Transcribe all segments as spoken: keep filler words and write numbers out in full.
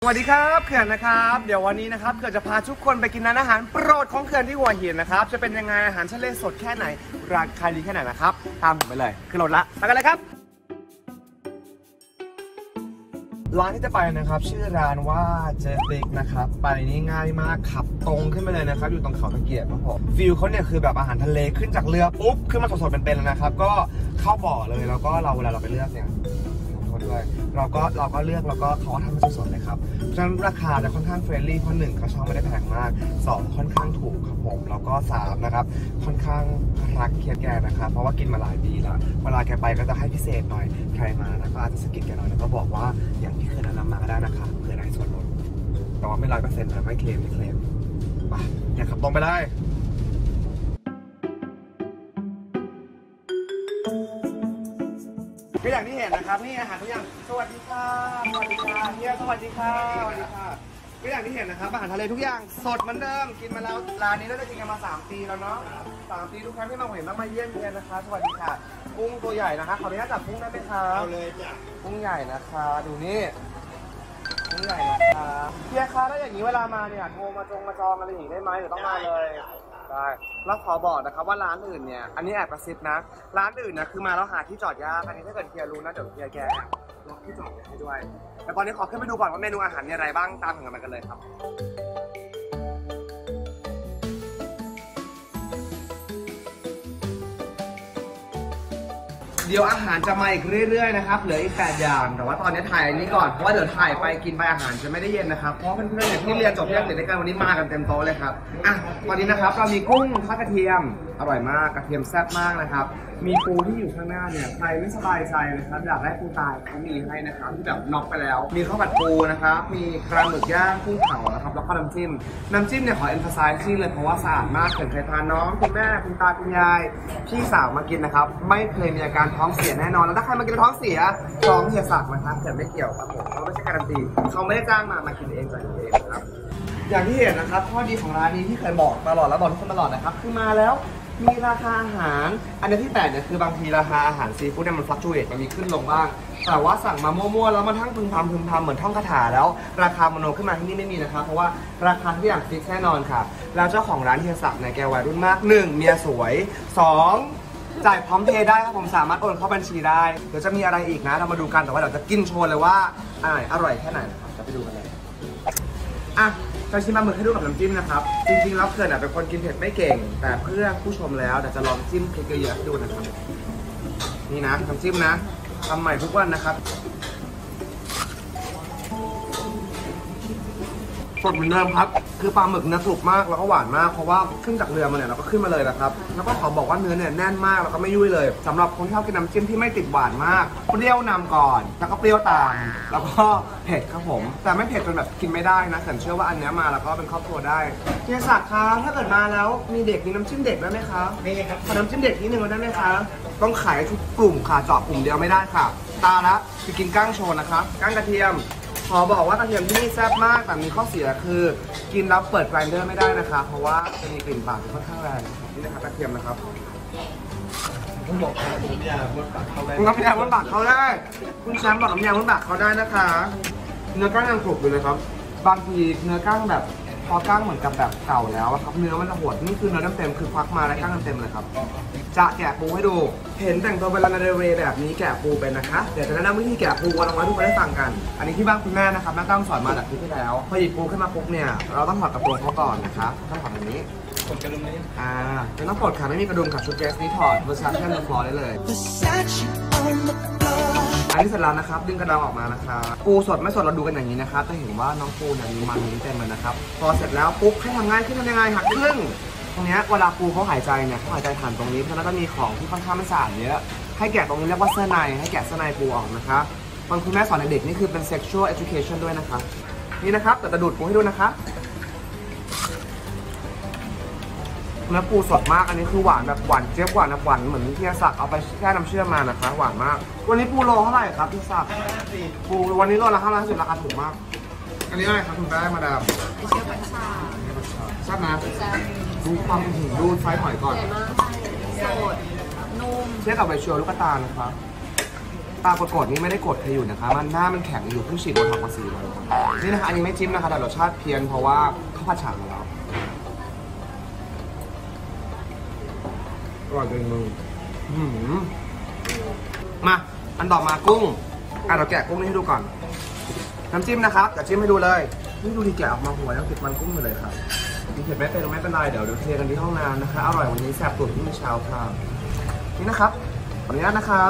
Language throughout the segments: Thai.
สวัสดีครับเขื่อนนะครับเดี๋ยววันนี้นะครับเขื่อนจะพาทุกคนไปกินร้านอาหารโปรดของเขื่อนที่หัวหินนะครับจะเป็นยังไงอาหารทะเลสดแค่ไหนราคาดีแค่ไหนนะครับตามผมไปเลยขึ้นรถละไปกันเลยครับร้านที่จะไปนะครับชื่อร้านว่าเจติกนะครับไปนี่ง่ายมากขับตรงขึ้นไปเลยนะครับอยู่ตรงเขาตะเกียบครับผมวิวเขาเนี่ยคือแบบอาหารทะเลขึ้นจากเรือปุ๊บขึ้นมาสดๆเป็นๆแล้วนะครับก็เข้าบ่อเลยแล้วก็เราเวลาเราไปเลือกเนี่ยด้วยเราก็เราก็เลือกแล้วก็เขาทำสดๆเลยครับเพราะฉะนั้นราคาจะค่อนข้างเฟรนลี่เพราะหนึ่งเขาช่างไม่ได้แพงมากสองค่อนข้างถูกครับผมแล้วก็สามนะครับค่อนข้างรักเคียร์แกนะครับเพราะว่ากินมาหลายปีแล้วเวลาแกไปก็จะให้พิเศษหน่อยใครมานะก็อาจจะสกิดแกหน่อยแล้วก็บอกว่าอย่างที่เคยแนะนำมาก็ได้นะคะเพื่อได้ส่วนลดแต่ว่าไม่ร้อยเปอร์เซ็นต์นะไม่เคลมไม่เคลมไปอย่าขับตรงไปเลยก็อย่างที่เห็นนะครับนี่อาหารทุกอย่างสวัสดีค่ะสวัสดีค่ะเฮียสวัสดีค่ะสวัสดีค่ะก็อย่างที่เห็นนะครับอาหารทะเลทุกอย่างสดเหมือนเดิมกินมาแล้วร้านนี้เราได้กินกันมาสามปีแล้วเนาะสามปีทุกครั้งที่มาเห็นต้องมาเยี่ยมเยียนนะคะสวัสดีค่ะกุ้งตัวใหญ่นะคะขออนุญาตจับกุ้งได้ไหมคะเอาเลยจ้ะกุ้งใหญ่นะคะดูนี่กุ้งใหญ่นะคะเฮียคะถ้าอย่างนี้เวลามาเนี่ยโทรมาจองมาจองอะไรอย่างนี้ได้ไหมหรือต้องมาเลยได้แล้วขอบอกนะครับว่าร้านอื่นเนี่ยอันนี้แอบกระซิบนะร้านอื่นนะคือมาแล้วหาที่จอดยากอันนี้ถ้าเกิดเฮียรู้นะเดี๋ยวเฮียแกล็อกที่จอดให้ด้วยแต่ตอนนี้ขอขึ้นไปดูก่อนว่าเมนูอาหารมีอะไรบ้างตามกันมากันเลยครับเดี๋ยวอาหารจะมาอีกเรื่อยๆนะครับเหลืออีกแปดอย่างแต่ว่าตอนนี้ถ่ายอันนี้ก่อนเพราะว่าเดี๋ยวถ่ายไปกินไปอาหารจะไม่ได้เย็นนะครับเพราะเพื่อนๆเนี่ยที่เรียนจบที่อังกฤษด้วยกันวันนี้มากันเต็มโต๊ะเลยครับอ่ะตอนนี้นะครับเรามีกุ้งทอดกระเทียมอร่อยมากกระเทียมแซ่บมากนะครับมีปูที่อยู่ข้างหน้าเนี่ยใครไม่สบายใจนะครับอยากได้ปูตายเขามีให้นะครับที่แบบน็อกไปแล้วมีข้าวผัดปูนะครับมีปลาหมึกย่างกุ้งเผานะครับแล้วก็น้ำจิ้มน้ำจิ้มเนี่ยขอเอ็นฟาไซซ์ที่เลยเพราะว่าสะอาดมากเผื่อใครพาน้องคุณแม่คุณตาคุณยายพี่สาวมากินนะครับไม่เคยมีอาการท้องเสียแน่นอนแล้วถ้าใครมากินท้องเสียท้องเสียสักนะครับแต่ไม่เกี่ยวครับผมเขาไม่ใช่การันตีเขาไม่ได้จ้างมามากินเองจ่ายเองนะครับอย่างที่เห็นนะครับข้อดีของร้านนี้ที่เคยบอกตลอดแล้วบอกทุกคนตลอดนะครับคือมาแล้วมีราคาอาหารอันนี้ที่แปลกเนี่ยคือบางทีราคาอาหารซีฟู้ดเนี่ยมันฟลักชูเอทมันมีขึ้นลงบ้างแต่ว่าสั่งมามั่วๆแล้วมันทั้งพึมพำพึมพำเหมือนท่องคาถาแล้วราคามโนขึ้นมาที่นี่ไม่มีนะครับเพราะว่าราคาทุกอย่างฟิกแน่นอนค่ะแล้วเจ้าของร้านเฮียศักดิ์เนี่ยแกวัยรุ่นมากหนึ่งเมียสวยสองจ่ายพร้อมเพย์ได้ครับผมสามารถโอนเข้าบัญชีได้เดี๋ยวจะมีอะไรอีกนะเรามาดูกันแต่ว่าเดี๋ยวจะกินโชว์เลยว่าอร่อยอร่อยแค่ไหนนะครับจะไปดูกันเลยอ่ะจะชิมปลาหมึกให้ดูกับน้ำจิ้มนะครับจริงๆแล้วเขื่อนเป็นคนกินเผ็ดไม่เก่งแต่เพื่อผู้ชมแล้วเดี๋ยวจะลองจิ้มพริกเยอะๆให้ดูนะครับนี่นะน้ำจิ้มนะทำใหม่ทุกวันนะครับสดเหมือนเดิมครับคือปลาหมึกเนื้อกรุบมากแล้วก็หวานมากเพราะว่าขึ้นจากเรือมาเนี่ยเราก็ขึ้นมาเลยนะครับแล้วก็ขอบอกว่าเนื้อเนี่ยแน่นมากแล้วก็ไม่ยุ่ยเลยสำหรับคนที่ชอบกินน้ำจิ้มที่ไม่ติดหวานมากเปรี้ยวนำก่อนแล้วก็เปรี้ยวตามแล้วก็เผ็ดครับผมแต่ไม่เผ็ดจนแบบกินไม่ได้นะแต่เชื่อว่าอันนี้มาแล้วก็เป็นครอบครัวได้เฮียศักดิ์ครับถ้าเกิดมาแล้วมีเด็กมีน้ำจิ้มเด็กได้ไหมครับมีครับขอน้ำจิ้มเด็กนิดนึงได้ไหมครับต้องขายทุกกลุ่มค่ะเจาะกลุ่มเดียวไม่ได้ค่ะตาละจะกินก้างโชว์นะครับก้างกระเทียมขอบอกว่ากระเทียมที่นี่แซ่บมากแต่มีข้อเสียคือกินแล้วเปิดไกรเดอร์ไม่ได้นะคะเพราะว่าจะมีกลิ่นปากที่ค่อนข้างแรงนี่นะครับกระเทียมนะครับคุณบอกว่าน้ำยาบนปากเขาได้น้ำยาบนปากเขาได้คุณแชมป์บอกน้ำยาบนปากเขาได้นะคะเนื้อก้างยังกรุบอยู่เลยครับบางทีเนื้อก้างแบบพอก้างเหมือนกับแบบเก่าแล้วครับเนื้อมันจะหดนี่คือเนื้อเต็มๆคือควักมาแล้วก้างเต็มๆเลยครับจะแกะปูให้ดูเห็นแต่งตัวเป็นลานาเดเรแบบนี้แกะปูเป็นนะคะเดี๋ยวจะแนะนำวิธีแกะปูวันละวันทุกคนได้ฟังกันอันนี้ที่บ้านคุณแม่นะครับแม่ต้องสอนมาจากคลิปที่แล้วพอหยิบปูขึ้นมาปุ๊บเนี่ยเราต้องถอดกระโปรงเขาก่อนนะคะต้องถอดแบบนี้ถอดกระดุมนี้อ่าไม่ต้องปลดค่ะไม่มีกระดุมค่ะชุดเดรสนี้ถอดเวอร์ชันแค่บนฟลอร์ได้เลยอันนี้เสร็จแล้วนะครับดึงกระดองออกมานะคะปูสดไม่สดเราดูกันอย่างนี้นะครับจะเห็นว่าน้องปูเนี่ยมีมันนี้เต็มเลยนะครับพอเสร็จแล้วปุ๊บให้ทำง่ายขึ้นทำยังไงหักครึ่งตรงนี้เวลาปูเขาหายใจเนี่ยเขาหายใจผ่านตรงนี้เพราะฉะนั้นก็มีของที่ค่อนข้างไม่สะอาดเยอะให้แกะตรงนี้เรียกว่าเสื้อในให้แกะเสื้อในปูออกนะคะบางคุณแม่สอนเด็กๆนี่คือเป็น sexual education ด้วยนะคะนี่นะครับแต่จะดูดปูให้ดูนะคะเนื้อปูสดมากอันนี้คือหวานแบบหวานเจี๊ยบหวานแบบหวานเหมือนที่ศักดิ์เอาไปแช่น้ำเชื่อมมานะคะหวานมากวันนี้ปูโลเท่าไหร่ครับพี่ศักดิ์ปูวันนี้โลละห้าร้อยห้าสิบราคาถูกมากอันนี้อะไรครับคุณแม่มาดามเชื่อผัดชาชาบนะดูความหินดูไฟหอยก่อนสดนุ่มเทียบกับใบเชียวลูกตาลนะครับตากดๆนี่ไม่ได้กดใครอยู่นะคะมันหน้ามันแข็งอยู่เพิ่งฉีดโบท็อกซ์มาสี่วันนี่นะคะอันนี้ไม่จิ้มนะคะแต่รสชาติเพี้ยนเพราะว่าข้าวผัดฉ่ำมาแล้วอร่อยจริงมึงมาอันต่อมากุ้งอ่ะเราแกะกุ้งนี่ให้ดูก่อนน้ำจิ้มนะครับจะจิ้มให้ดูเลยนี่ดูดีแกะออกมาหัวยังติดมันกุ้งอยู่เลยครับมีเผ็ดไม่เป็นไม่เป็นไรเดี๋ยวเดี๋ยวเทกันที่ห้องน้ำนะคะอร่อยวันนี้แซ่บตุ๋นที่มีเช้าค่ะนี่นะครับขออนุญาตนะครับ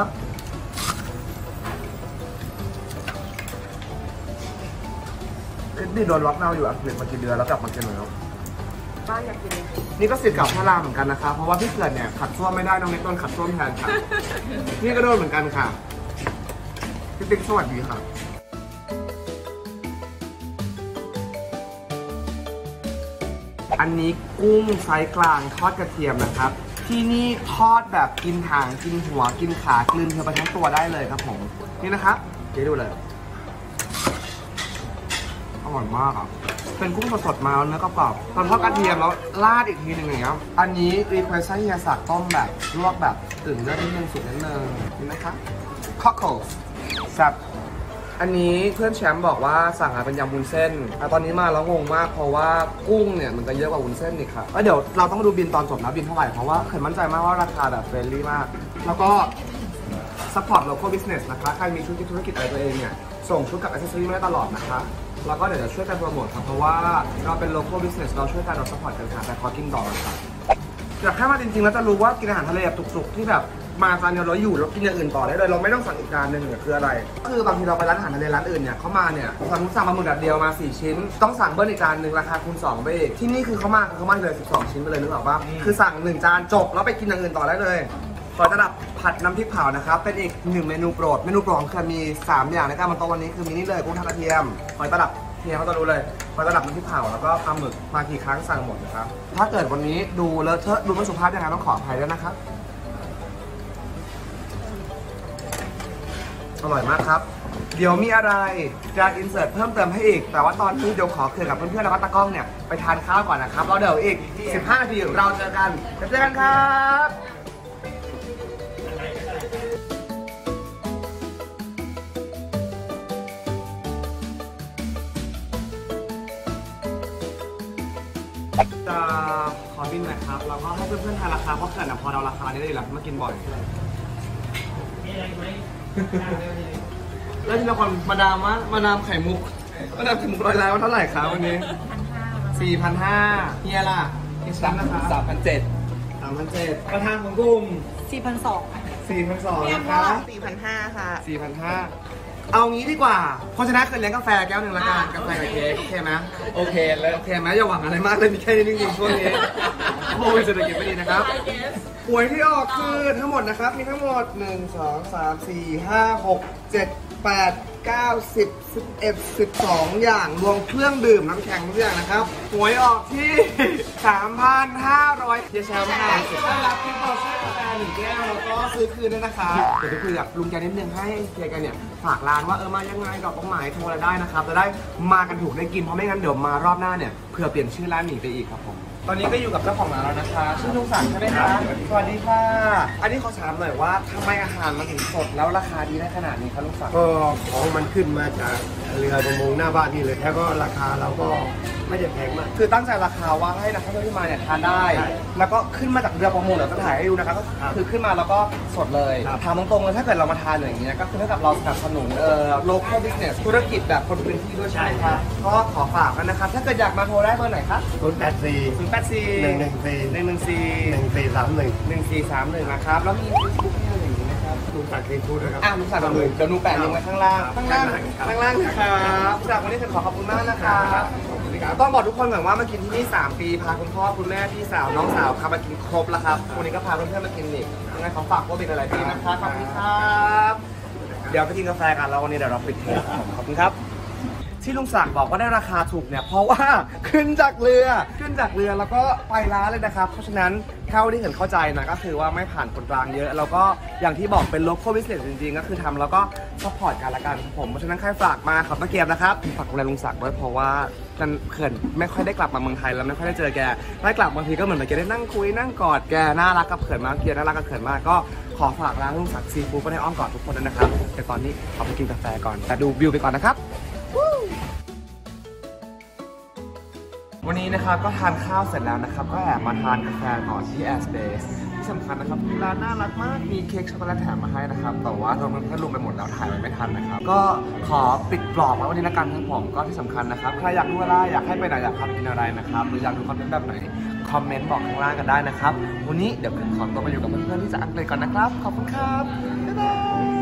นี่โดนล็อกดาวน์อยู่อังกฤษมากี่เดือนแล้วกลับมากินแล้วป้าอยากกินนี่ก็สิทธิ์เก่าพระรามเหมือนกันนะคะเพราะว่าพี่เกิดเนี่ยขัดส้วมไม่ได้น้องเน็ตโดนขัดส้วมแทนค่ะนี่ก็โดนเหมือนกันค่ะพี่ติ๊กสวัสดีค่ะอันนี้กุ้งไซส์กลางทอดกระเทียมนะครับที่นี่ทอดแบบกินหางกินหัวกินขากลืนเธอไปทั้งตัวได้เลยครับผมนี่นะครับเดี๋ยวดูเลยอร่อยมากอ่ะเป็นกุ้งสดๆมาเนื้อกรอบๆตอนทอดกระเทียมแล้วราดอีกทีหนึ่งอย่างเงี้ยอันนี้รีเควสต์ให้เฮียศักดิ์ต้มแบบลวกแบบตึงเลือดนิดนึงสุกนิดนึงนี่นะคะค็อกโคลสับอันนี้เพื่อนแชมป์บอกว่าสั่งมาเป็นยำวุ้นเส้นแต่ตอนนี้มาแล้วงงมากเพราะว่ากุ้งเนี่ยมันจะเยอะกว่าวุ้นเส้นอีกค่ะแล้วเดี๋ยวเราต้องดูบินตอนจบนะบินเท่าไหร่เพราะว่าเคยมั่นใจมากว่าราคาแบบเฟรนลี่มากแล้วก็ซัพพอร์ต local business นะคะใครมีธุรกิจอะไรตัวเองเนี่ยส่งชุดกับ accessory มาได้ตลอดนะคะแล้วก็เดี๋ยวจะช่วยกันโปรโมทครับเพราะว่าเราเป็น local business เราช่วยกันเรา support กันค่ะแต่ขอกินต่อเลยครับอยากให้มาจริงๆแล้วจะรู้ว่ากินอาหารทะเลแบบจุกๆที่แบบมาจานเดียวเราอยู่แล้วกินอย่างอื่นต่อได้เลยเราไม่ต้องสั่งอีกจานหนึ่งเนี่ยคืออะไรคือบางทีเราไปร้านอาหารทะเลร้านอื่นเนี่ยเขามาเนี่ยสั่งสั่งมาหมึกแบบเดียวมาสี่ชิ้นต้องสั่งเบิ้ลอีกจานหนึ่งราคาคูณสองไปอีกที่นี่คือเขามาเขามาเลยสิบสองชิ้นไปเลยนึกออกป่ะคือสั่งหนึ่งจานจบแล้วไปกินอย่างอื่นต่อได้เลยขอระดับผัดน้ำพริกเผานะครับเป็นอีกหนึ่งเมนูโปรดเมนูโปรดของคือมีสามอย่างในการมาโต๊ะวันนี้คือมีนี่เลยกุ้งทอดกระเทียมหอยตลับเทียมเขาจะรู้เลยหอยตลับน้ำพริกเผาแล้วก็ปลาหมึกมากี่ครั้งสั่งหมดนะครับถ้าเกิดวันนี้ดูเลอะเทอะดูไม่สุภาพยังไงต้องขออภัยด้วยนะครับอร่อยมากครับเดี๋ยวมีอะไรจะอินเสิร์ตเพิ่มเติมให้อีกแต่ว่าตอนนี้เดี๋ยวขอเคลียร์กับเพื่อนๆแล้วก็ตากล้องเนี่ยไปทานข้าวก่อนนะครับแล้วเดี๋ยวอีกสิบห้านาทีเราเจอกันเจอกันครับจะขอบินหน่อยครับแล้วก็ให้เพื่อนๆทานราคาเพราะเกิดพอเราราคานี้ได้แล้วมากินบ่อยแล้วที่ละครมาดามมะมาดามไข่มุกมาดามไข่มุกร้อยแล้วเท่าไหร่ครับวันนี้สี่พันห้าเฮียล่ะที่ชั้นนะคะสามพันเจ็ดสามพันเจ็ดประธานของกลุ่มสี่พันสองสี่พันสองนะคะสี่พันห้าค่ะสี่พันห้าเอางี้ดีกว่าเพราะฉะนั้นเคยเลี้ยงกาแฟแก้วหนึ่งละกันกาแฟกับเค้กโอเคไหมโอเคแล้วโอเคไหมอย่าหวังอะไรมากเลยมีแค่นี้จริงๆช่วงนี้โอ้ยเศรษฐกิจไม่ดีนะครับหวยที่ออกคือทั้งหมดนะครับมีทั้งหมดหนึ่ง สอง สาม สี่ ห้า หก เจ็ด แปด เก้า สิบ สิบเอ็ด สิบสองอย่างรวมเครื่องดื่มน้ำแข็งทุกอย่างนะครับหวยออกที่ สามพันห้าร้อย เยชามค่ะได้รับที่บอสเซ่กาแฟหนึ่งแก้วแล้วก็ซื้อคืนด้วยนะคะเดี๋ยวจะคุยกับลุงแกนิดนึงให้เฮียแกเนี่ยฝากร้านว่าเออมายังไงดอกไม้โทรอะไรได้นะครับจะได้มากันถูกได้กินเพราะไม่งั้นเดี๋ยวมารอบหน้าเนี่ยเผื่อเปลี่ยนชื่อร้านหนีไปอีกครับผมตอนนี้ก็อยู่กับเจ้าของร้านแล้วนะคะชื่อลุงศักดิ์ใช่ไหมคะสวัสดีค่ะอันนี้ขอถามหน่อยว่าทำไมอาหารมันถึงสดแล้วราคาดีได้ขนาดนี้คะลุงศักดิ์ก็ของมันขึ้นมาจากเรือประมงหน้าบ้านนี่เลยแล้วก็ราคาเราก็ไม่ได้แพงมากคือตั้งใจราคาว่าให้นักท่องเที่ยวที่มาเนี่ยทานได้แล้วก็ขึ้นมาจากเรือประมงเดี๋ยวจะถ่ายให้ดูนะคะก็คือขึ้นมาแล้วก็สดเลยถามตรงๆเลยถ้าเกิดเรามาทานอย่างเงี้ยก็คือเท่ากับเราสนับสนุนเอ่อ local business ธุรกิจแบบคนพื้นที่ด้วยใช่ไหมครับก็ขอฝากกันนะครับถ้าเกิดอยากมาโทรได้เบอร์ไหนครับศูนย์แปดสี่ศูนย์แปดสี่หนึ่งหนึ่งสี่หนึ่งหนึ่งสี่หนึ่งสี่สามหนึ่งหนึ่งสี่สามหนึ่งนะครับแล้วมีเฟซบุ๊กให้อะไรอย่างงี้นะครับลุงศักดิ์เคยพูดนะครับอ่ะลุงศักดิ์เดี๋ยวหนูแปะลิงก์ไว้ข้างล่างข้างล่างข้างล่างนะครับจากวันนี้ฉันขอขอบคุณมากนะครับต้องบอกทุกคนก่อนว่ามากินที่นี่สามปีพาคุณพ่อคุณแม่พี่สาวน้องสาวพามากินครบแล้วครับวันนี้ก็พาเพื่อนๆมากินอีกยังไงขอฝากว่าเป็นอะไรดีนะคะขอบคุณครับเดี๋ยวไปกินกาแฟกันแล้ววันนี้เดี๋ยวเราปิดเทปขอบคุณครับที่ลุงศักดิ์บอกว่าได้ราคาถูกเนี่ยเพราะว่าขึ้นจากเรือขึ้นจากเรือแล้วก็ไปร้านเลยนะครับเพราะฉะนั้นเท่าที่เห็นเข้าใจนะก็คือว่าไม่ผ่านคนกลางเยอะแล้วก็อย่างที่บอกเป็น local business จริงๆก็คือทำแล้วก็ support กันละกันครับผมเพราะฉะนั้นใครฝากมาขับตะเกียบนะครับฝากดูแลลุงศักดิ์ด้วยเพราะว่ากันเขินไม่ค่อยได้กลับมาเมืองไทยแล้วไม่ค่อยได้เจอแกได้กลับบางทีก็เหมือนแบบแกได้นั่งคุยนั่งกอดแกน่ารักกับเขินมากแกน่ารักกับเขินมากก็ขอฝากร้านลุงศักดิ์ซีฟู้ดไว้ในอ้อมกอดทุกคนด้วยนะครับแต่ตอนนี้ขอไปกินกาแฟก่อนแต่ดูวิวไปก่อนนะครับวันนี้นะครับก็ทานข้าวเสร็จแล้วนะครับก็แอบมาทานกาแฟต่อที่ Air Space ที่สำคัญนะครับร้านน่ารักมากมีเค้กช็อกโกแลตแถมมาให้นะครับแต่ว่าโดนเพื่อนๆลุมไปหมดแล้วถ่ายไว้ไม่ทันนะครับก็ขอปิดกรอบไว้วันนี้ละกันครับผมก็ที่สำคัญนะครับใครอยากดูอะไรอยากให้ไปไหนอยากทำกินอะไรนะครับหรืออยากดูคอนเทนต์แบบไหนคอมเมนต์บอกข้างล่างกันได้นะครับวันนี้เดี๋ยวผมขอตัวไปอยู่กับเพื่อนๆที่จะอังกฤษก่อนนะครับขอบคุณครับบ๊ายบาย